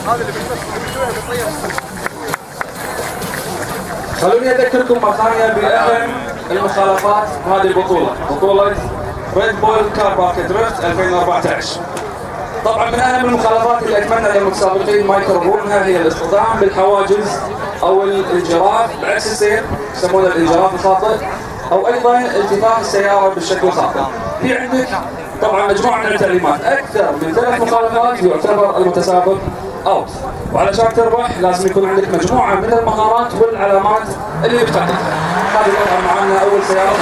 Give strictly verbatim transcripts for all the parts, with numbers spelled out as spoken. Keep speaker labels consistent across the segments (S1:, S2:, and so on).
S1: خلوني اذكركم مرة ثانية باهم المخالفات هذه البطولة، بطولة ريد بول كار بارك دريفت ألفين وأربعة عشر. طبعا من اهم المخالفات اللي اتمنى للمتسابقين ما يكررونها هي الاصطدام بالحواجز او الانجراف بعكس السير، يسمونه الانجراف الخاطئ، او ايضا التفاف السيارة بالشكل الخاطئ. في عندك طبعا مجموعة من التعليمات، اكثر من ثلاث مخالفات يعتبر المتسابق اوت، وعلشان تربح لازم يكون عندك مجموعة من المهارات والعلامات اللي بتحققها. هذه طبعا معنا اول سيارة.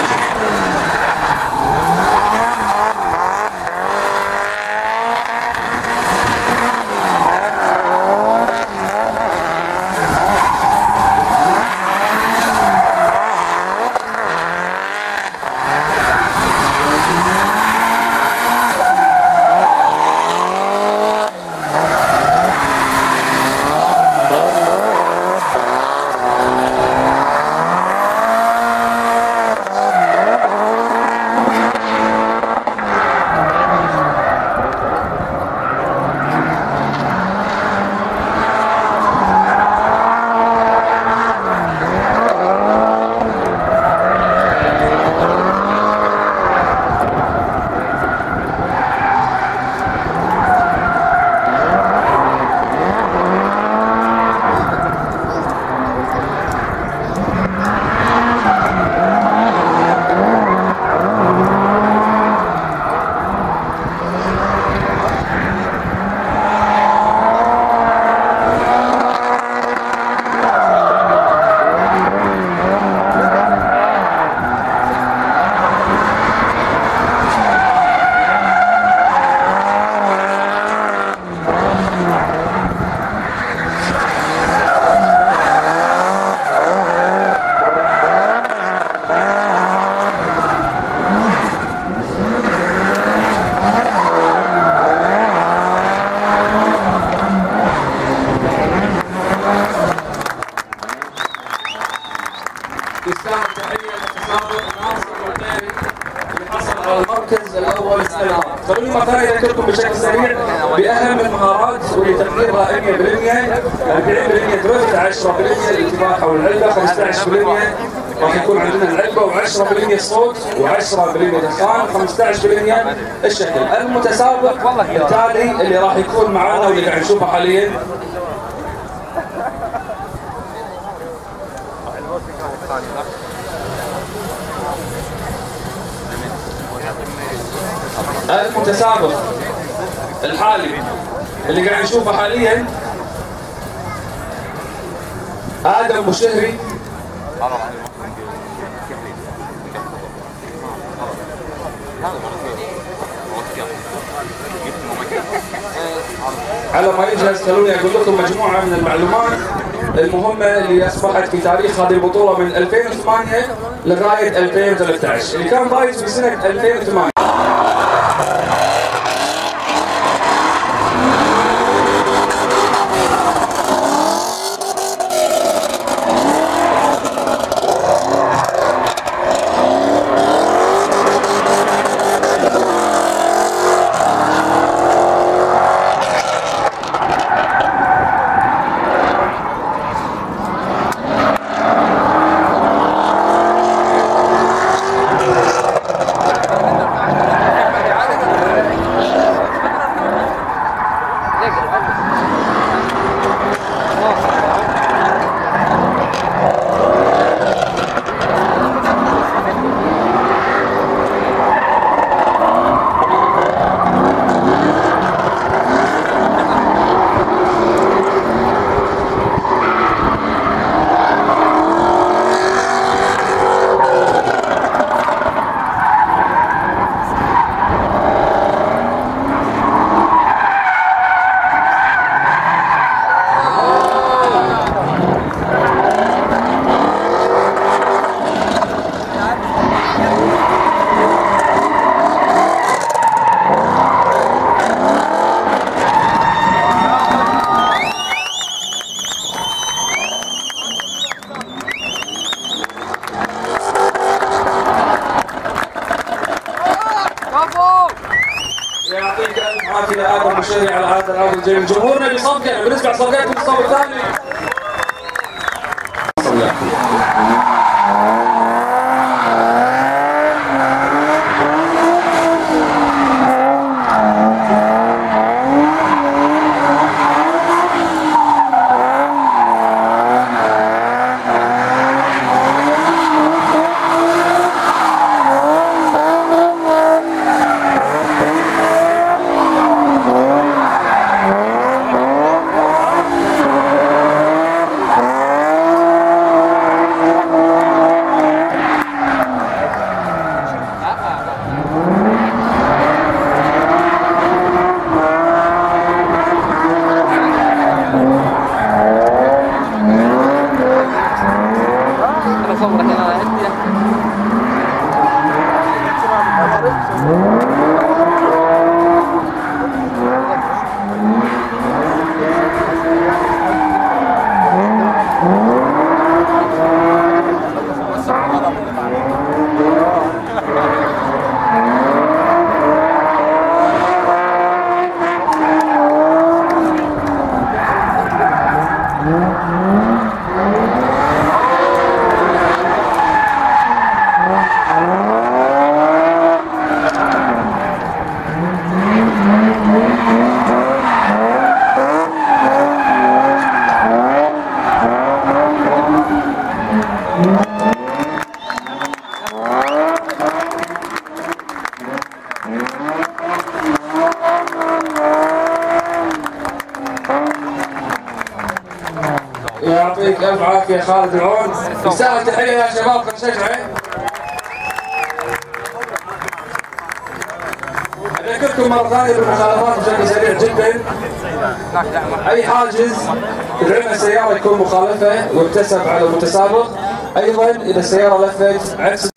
S1: تستاهل تحية للمتسابق ناصر العبيري اللي حصل على المركز الأول السنة الماضية. خلوني مرة ثانية أذكركم بشكل سريع بأهم المهارات واللي تقديرها مية بالمية، أربعين بالمية درفت، عشرة بالمية الانتباه حول العلبة، خمسة عشر بالمية راح يكون عندنا العلبة، وعشرة بالمية الصوت، وعشرة بالمية دخان، خمسة عشر بالمية الشكل. المتسابق التالي اللي راح يكون معنا واللي قاعد نشوفه حاليا المتسابق الحالي اللي قاعد نشوفه حاليا آدم مشهري. على ما يجهز خلوني اقول لكم مجموعه من المعلومات المهمه اللي اصبحت في تاريخ هذه البطوله من ألفين وثمانية لغايه ألفين وثلاثة عشر، اللي كان فايز في سنه ألفين وثمانية. يعطيك الف عافيه ادم مشاري على هذا العرض الجميل. جمهورنا بيصفقنا بنسمع صفقاتكم الصف الثاني. يعطيك الف عافيه خالد العون. يستاهل تحيه يا شباب، خلينا نشجعه. اذكركم مره ثانيه بالمخالفات بشكل سريع جدا. اي حاجز يدعم السياره يكون مخالفه ويكتسب على المتسابق. ايضا اذا السياره لفت عكس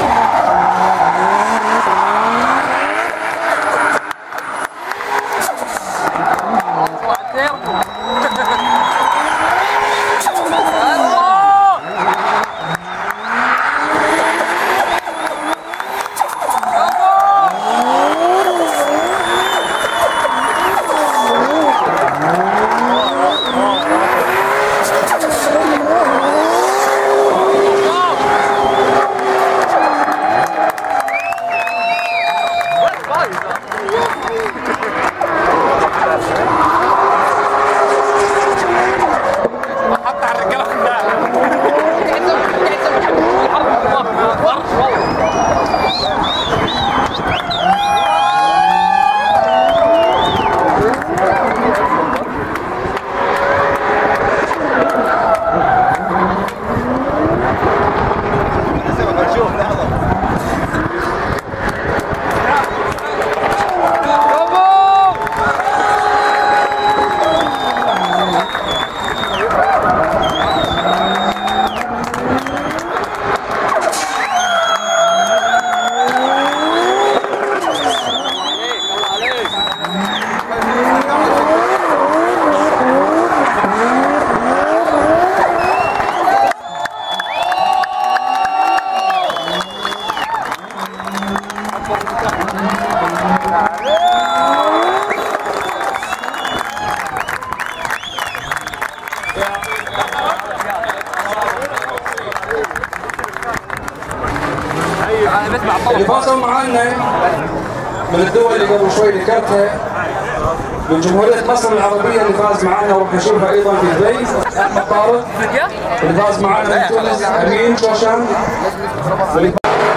S1: اللي فازوا معانا من الدول اللي قبل شوي ذكرتها من جمهورية مصر العربية اللي فاز معانا وراح نشوفها ايضا في دبي احمد طارق، اللي فاز معانا من تونس امين شوشان، واللي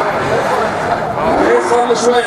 S1: صار له شوي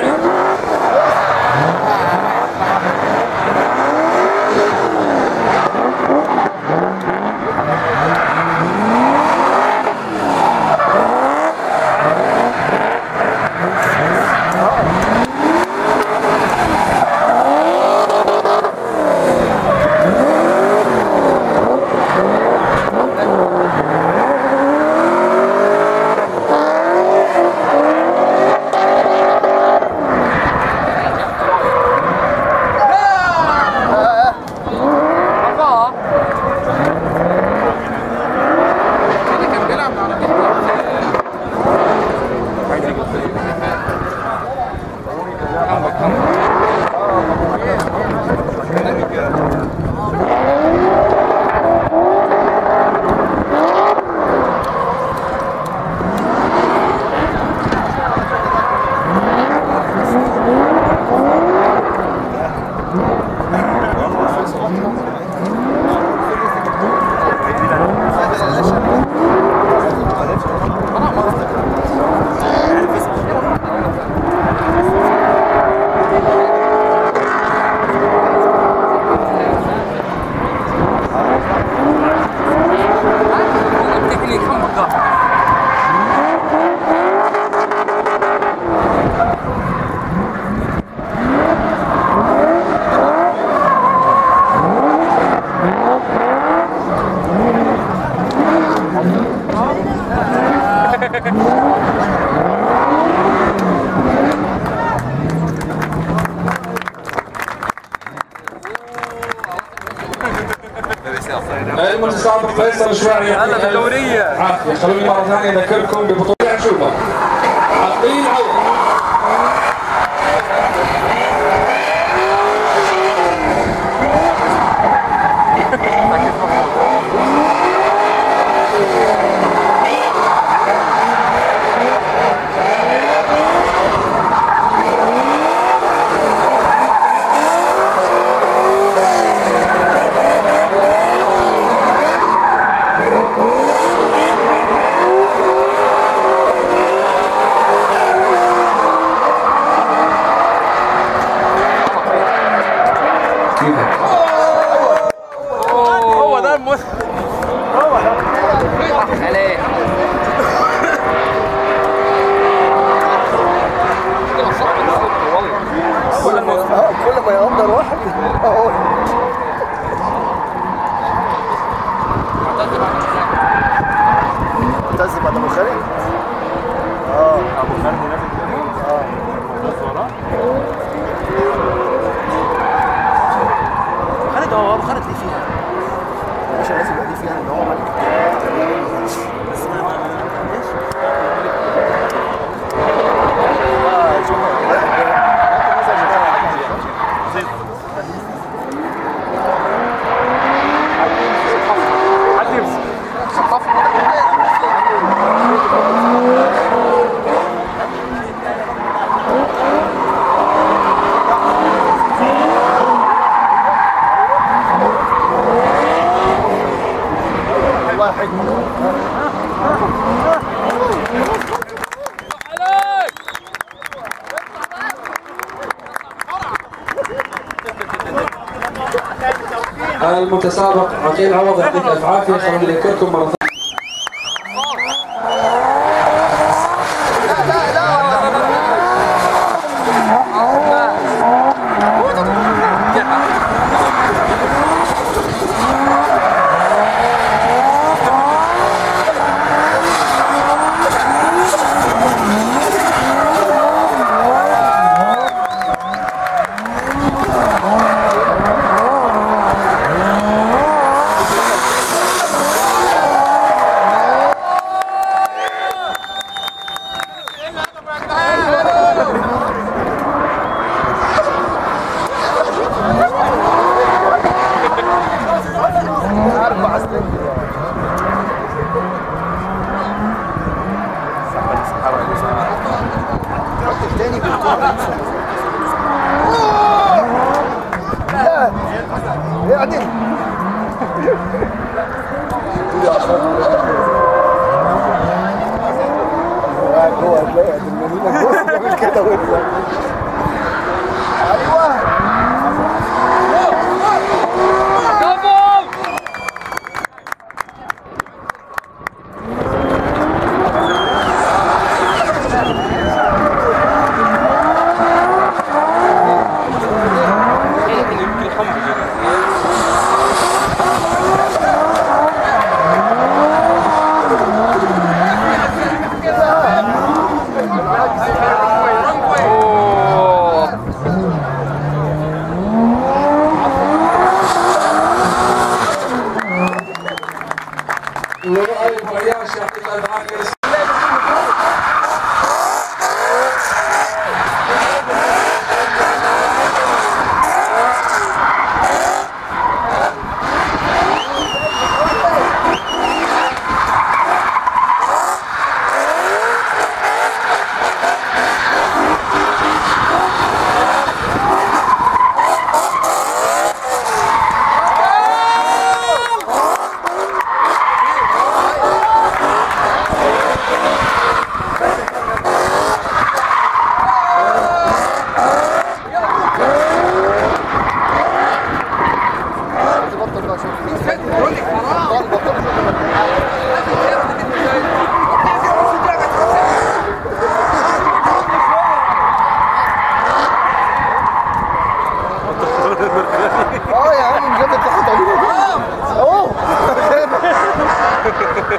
S1: المتسابق فيصل شواري يعطيك العافية. خلوني مرة ثانية أذكركم ببطولة نشوفها عقيل عوض.
S2: هو ده المس هو ده عليه كل ما كل ما يقدر واحد اهو معتز بعد ابو خالد اه ابو خالد اه خالد هو ابو خالد ليه فيها مش لازم يبقى ليه فيها ان هو ملك بس ما ليش اه شوف حد يمسك الله يحييك
S1: المتسابق عقيل عوض يعطيك الف عافيه. خلوني اذكركم مره ثانيه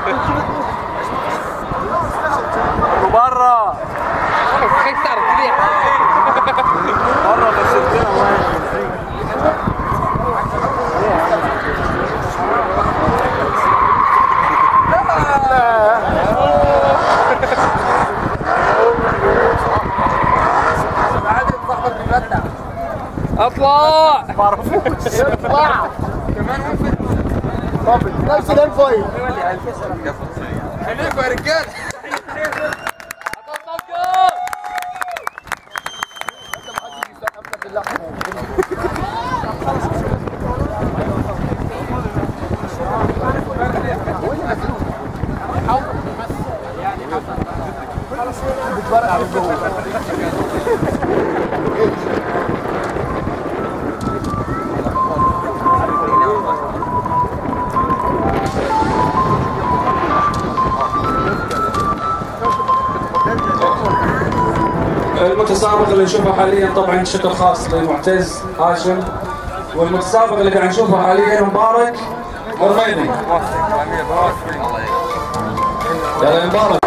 S2: برا مرة خسرتنا
S3: اطلع
S2: معرفوش اطلع كمان ممكن طب نفس الانفايل
S3: خليكم يا رجال
S2: بتفرق على الجو
S1: المتسابق اللي نشوفه حاليا طبعا شكر خاص لمعتز هاشم، والمتسابق اللي قاعد نشوفه حاليا مبارك مرميني. يلا مبارك.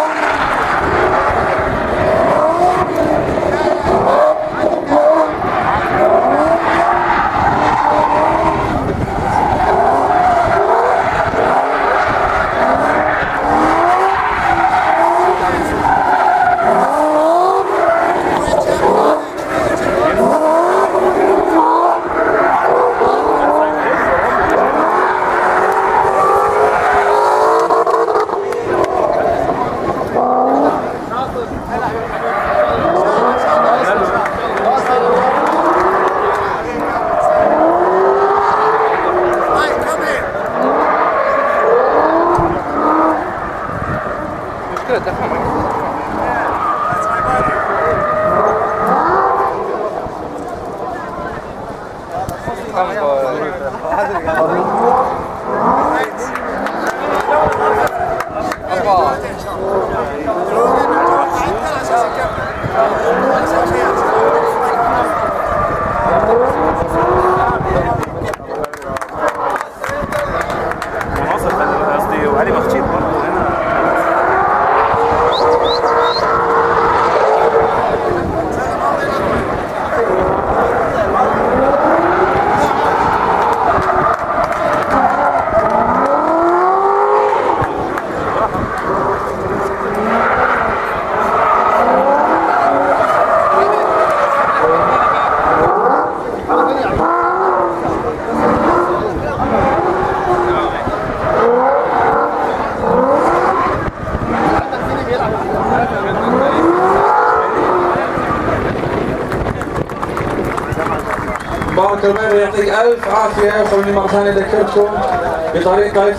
S1: مبارك الميري يعطيك ألف عافية. خلوني مرة ثانية أذكركم بطريقة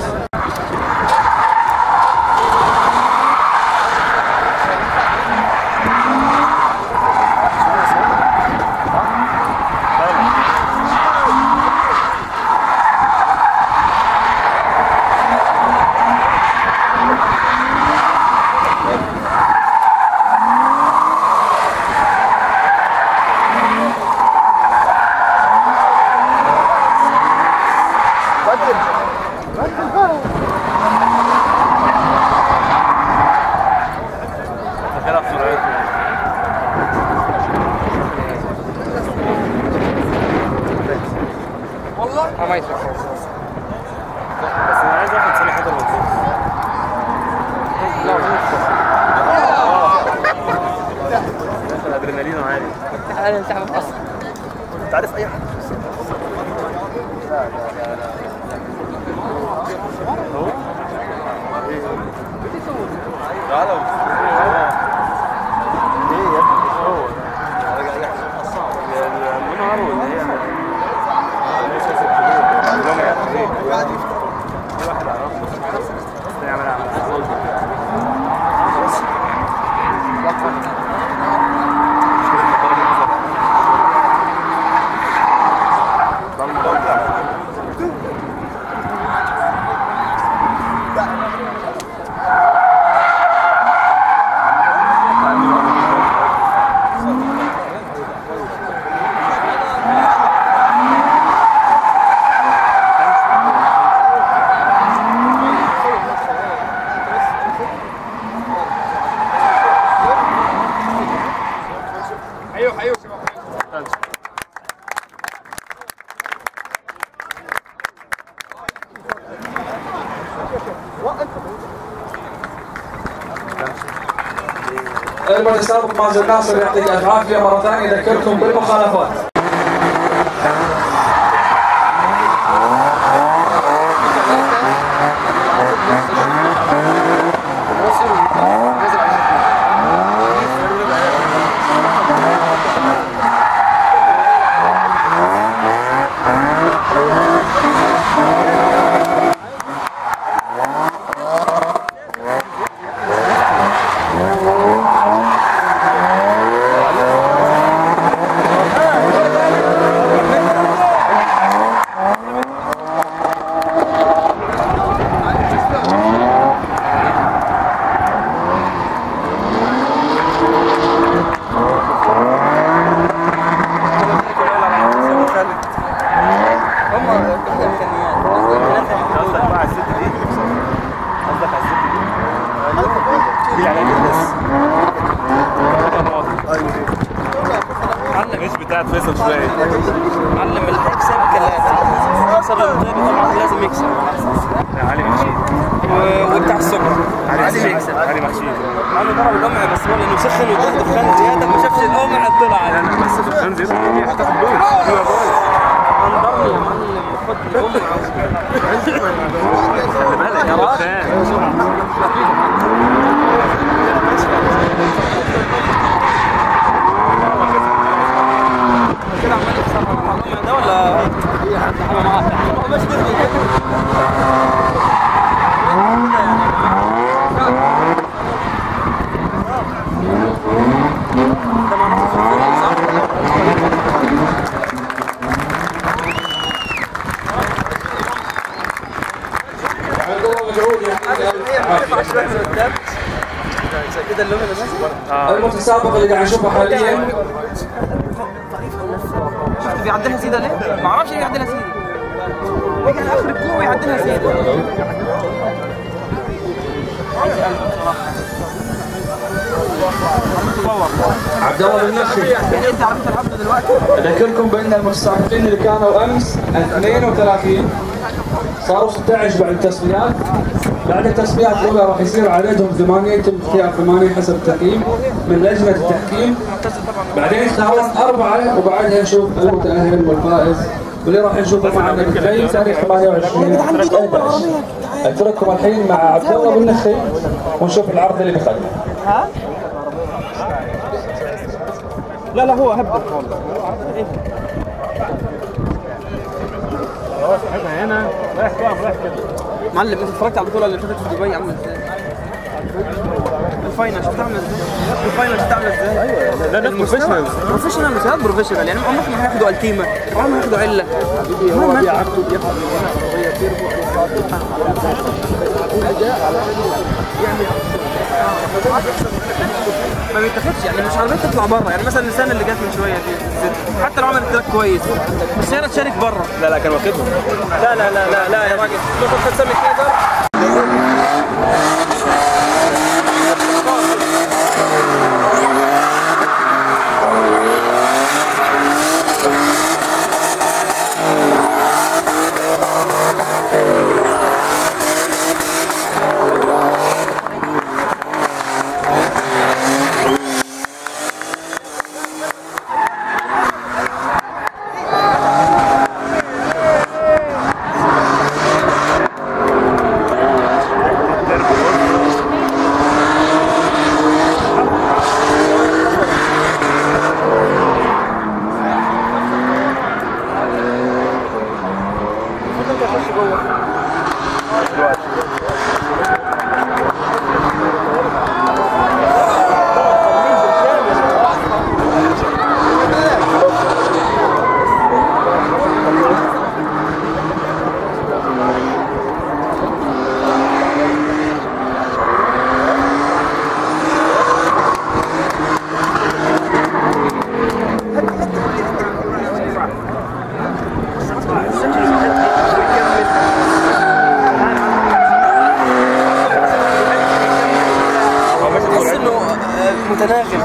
S3: ما يصير
S2: بس انا عايز اخد سنه حضر مبسوط
S3: لا
S2: مش الادرينالين عالي
S3: انا انسحب اصلا
S2: انت عارف اي حد تعالى ايه يا ابني مش هو راجع يحصل يا المنهار ولا هي ليش اسف واحد واحد عرفه يعمل عمل
S1: المتسابق مازن ناصر يعطيك الف عافيه. مره ثانيه اذكركم بالمخالفات.
S2: فيصل شوي
S3: معلم اللي هيكسب كالاتي يكسب الثاني طبعا لازم يكسب
S2: علي مخشيد
S3: وبتاع السكر لازم يكسب
S2: علي مخشيد
S3: انا ضرب القمع بس هو لانه سخن وده دخان زياده ما شافش القمع طلع عليه
S2: انا بس دخان زياده هتاخد بول
S3: انا ضربني يا معلم خد القمع
S2: خلي بالك يا راجل
S3: كده عمال يكسر على القمع ده ولا ايه حاجه معاه مش كده اللون اللي ماشي
S1: المتسابق اللي قاعد نشوفه حاليا
S3: شفت بيعدلها سيده ليه؟ ما اعرفش ليه بيعدلها سيده بيجي على اخر الكوع ويعدلها سيده
S1: عبد الله بن نخي.
S3: يعني انت عرفت العبد دلوقتي؟
S1: اذكركم بان المتسابقين اللي كانوا امس اثنين وثلاثين صاروا ستة عشر بعد التسميات. بعد التسميات الاولى راح يصير عددهم ثمانية، يتم اختيار ثمانية حسب التقييم من لجنه التحكيم. بعدين يختارون اربعه وبعدها نشوف المتاهل والفائز واللي راح نشوفه معنا بالخيل تاريخ ثمانية وعشرين اترككم الحين مع عبد الله بن نخي ونشوف العرض اللي بيقدمه.
S3: ها؟ لا لا هو هبط
S2: خلاص احنا هنا رايح واقف رايح كده.
S3: معلم انت اتفرجت على البطوله اللي فاتت في دبي عامله ازاي؟ الفاينل شفت عامله ازاي؟ الفاينل شفت عامله ازاي؟
S2: ايوه لا ده بروفيشنال
S3: بروفيشنال مش هاد بروفيشنال يعني عمرهم ما هياخدوا التيمه عمرهم ما هياخدوا عله
S2: هو بيعبطوا بياخد هنا عربيه تيربو
S3: ما بيتاخدش يعني مش عربيه تطلع بره يعني مثلا السنه اللي جت من شويه دي حتى لو عملت تراك كويس بس هي تشارك بره.
S2: لا لا كان واخدهم.
S3: لا لا لا لا لا يا راجل شوف سامي كده متناغم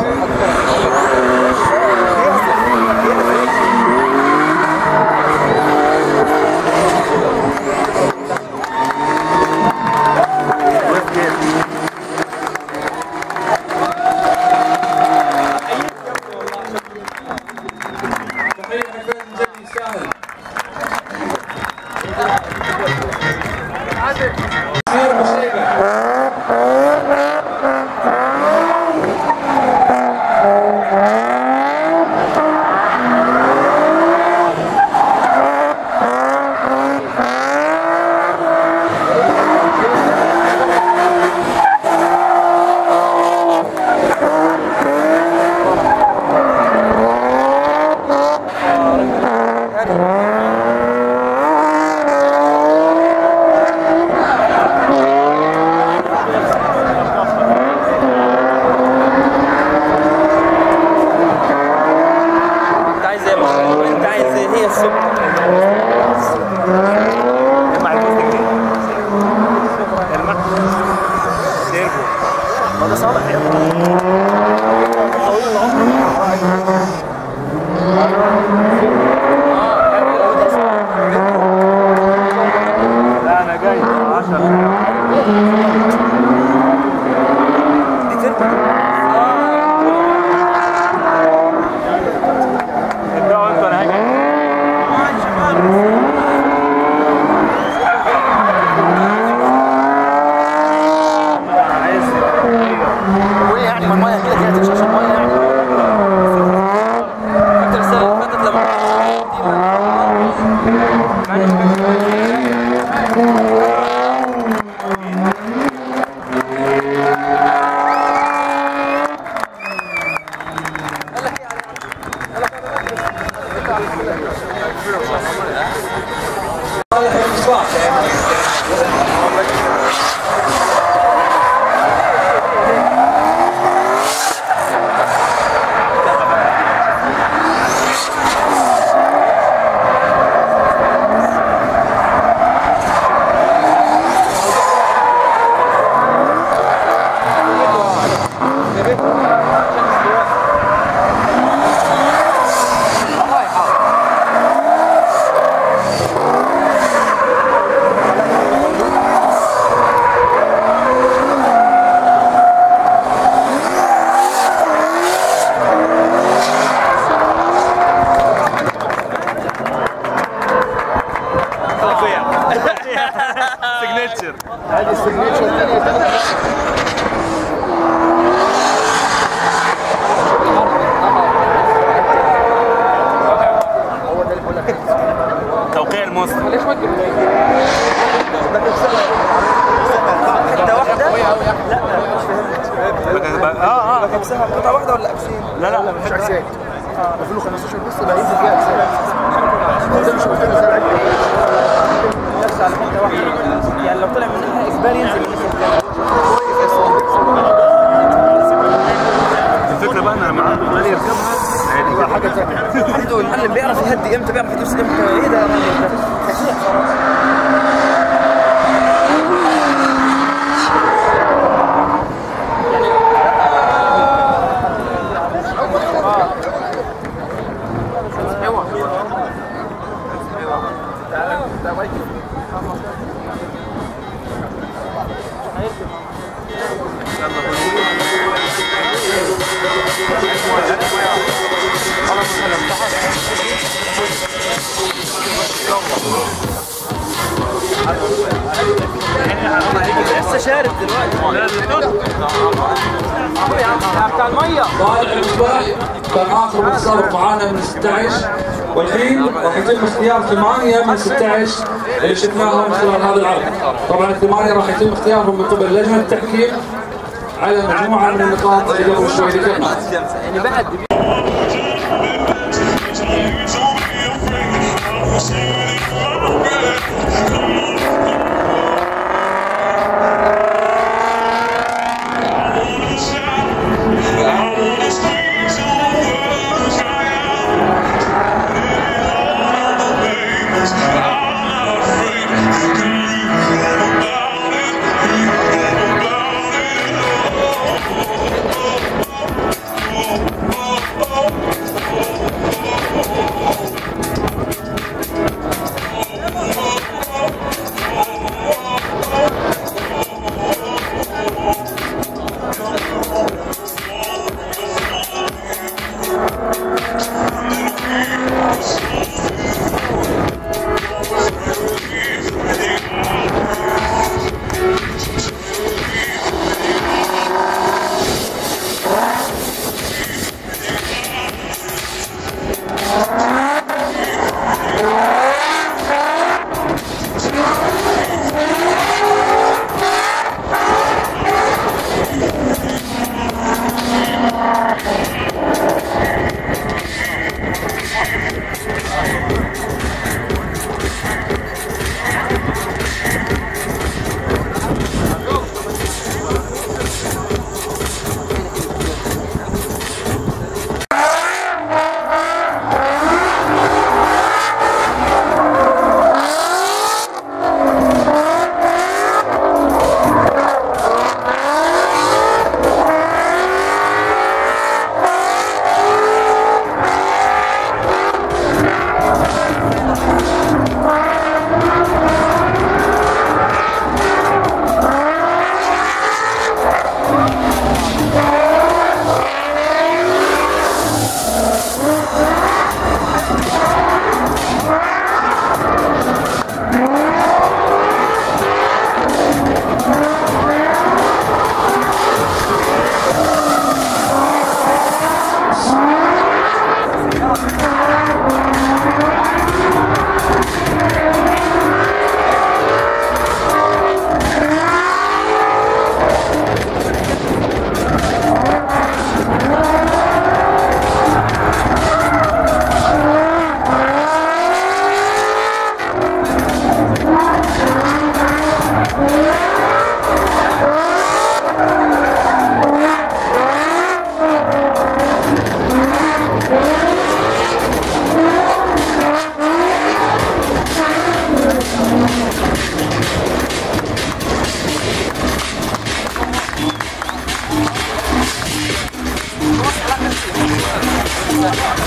S2: مع الجزء الجديد سيرفو هذا صالح يا طويل العمر لا انا جاي عشرة دي تربو ابدأوا انتوا انا هاجي
S3: يعني ما المايه كده كده تمشي المايه يعني فاكر السنه اللي فاتت لما
S2: سيجنتشر
S4: هذه السيجنتشر الثانية
S2: توقيع المسلم
S4: ليش ما تجيب
S3: حته واحده؟ لا
S2: اه اه
S3: كبسها قطعه واحده ولا اكسين؟
S2: لا لا
S4: مش عكسات ألفين وخمستاشر بس بقى ينزل فيها أجساد ده مش محتاج زرع
S3: نفس على حته واحده يعني لو طلع منها اجباري ينزل من
S2: الفكره بقى ان لما عمال يركبها
S4: دي حاجة ثانية
S3: عنده المعلم بيعرف يهدي امتى بيعرف يدوس امتى ايه ده يا معلم ده فشيخ صراحه لسه شارب دلوقتي بتاع الميه
S1: طالع المصباح كان اخر متصرف معانا من ستة عشر والحين راح يتم اختيار ثمانية من ستة عشر اللي شفناهم خلال هذا العرض. طبعا الثمانية راح يتم اختيارهم من قبل لجنة التحكيم على مجموعة من النقاط اللي قبل شوي ذكرناها.
S3: يعني بعد Thank you.